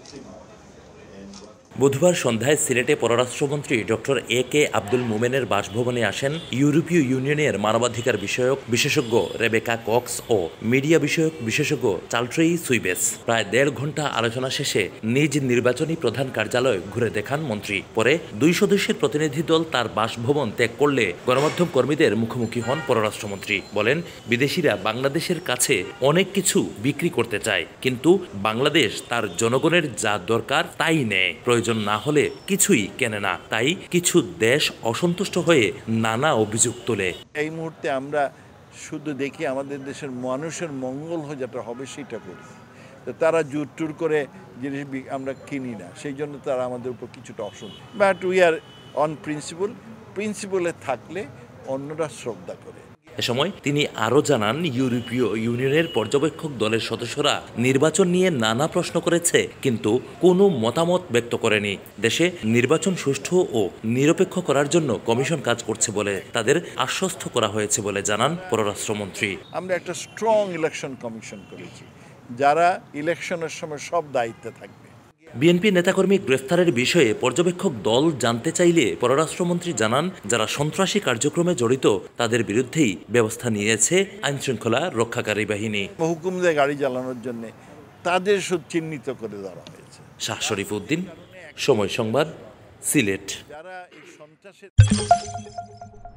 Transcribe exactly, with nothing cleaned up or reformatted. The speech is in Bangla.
বুধবার সন্ধ্যায় সিলেটে পররাষ্ট্রমন্ত্রী ডক্টর এ কে আব্দুল মোমেনের বাসভবনে আসেন ইউরোপীয় ইউনিয়নের মানবাধিকার বিষয়ক বিশেষজ্ঞ রেবেকা কক্স ও মিডিয়া বিষয়ক বিশেষজ্ঞ চালট্রেই সুইবেস। প্রায় দেড় ঘন্টা আলোচনা শেষে নিজ নির্বাচনী প্রধান কার্যালয় ঘুরে দেখান মন্ত্রী। পরে দুই সদস্যের প্রতিনিধি দল তার বাসভবন ত্যাগ করলে গণমাধ্যম কর্মীদের মুখোমুখি হন পররাষ্ট্রমন্ত্রী। বলেন, বিদেশিরা বাংলাদেশের কাছে অনেক কিছু বিক্রি করতে চায়, কিন্তু বাংলাদেশ তার জনগণের যা দরকার তাই নেয়, প্রয়োজন না হলে কিছুই কেনে না। তাই কিছু দেশ অসন্তুষ্ট হয়ে নানা অভিযোগ তোলে। এই মুহূর্তে আমরা শুধু দেখি আমাদের দেশের মানুষের মঙ্গল যেটা হবে সেটা করি, তো তারা জোর টুর করে জিনিস আমরা কিনি না, সেই জন্য তারা আমাদের উপর কিছুটা অসন্তুষ্ট। But we are on principle প্রিন্সিপলে থাকলে অন্যরা শ্রদ্ধা করে। এ সময় তিনি আরও জানান, ইউরোপীয় ইউনিয়নের পর্যবেক্ষক দলের সদস্যরা নির্বাচন নিয়ে নানা প্রশ্ন করেছে, কিন্তু কোনো মতামত ব্যক্ত করেনি। দেশে নির্বাচন সুষ্ঠু ও নিরপেক্ষ করার জন্য কমিশন কাজ করছে বলে তাদের আশ্বস্ত করা হয়েছে বলে জানান পররাষ্ট্রমন্ত্রী। আমরা একটা স্ট্রং ইলেকশন কমিশন করেছি, যারা ইলেকশনের সময় সব দায়িত্বে থাকবে। বিএনপি নেতাকর্মী গ্রেফতারের বিষয়ে পর্যবেক্ষক দল জানতে চাইলে পররাষ্ট্রমন্ত্রী জানান, যারা সন্ত্রাসী কার্যক্রমে জড়িত তাদের বিরুদ্ধেই ব্যবস্থা নিয়েছে আইনশৃঙ্খলা রক্ষাকারী বাহিনী। হুকুম দেয় গাড়ি চালানোর জন্য, তাদের চিহ্নিত করে ধরা হয়েছে। শাহ শরীফ উদ্দিন, সময় সংবাদ, সিলেট। যারা এই সন্ত্রাসের